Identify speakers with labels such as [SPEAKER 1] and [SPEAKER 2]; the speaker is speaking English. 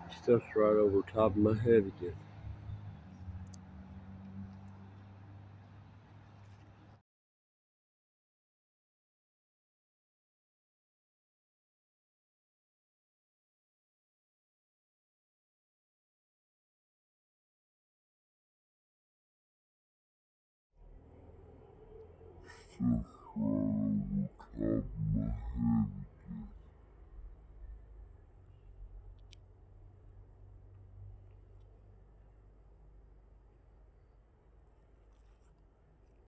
[SPEAKER 1] Stuff's right over top of my head again.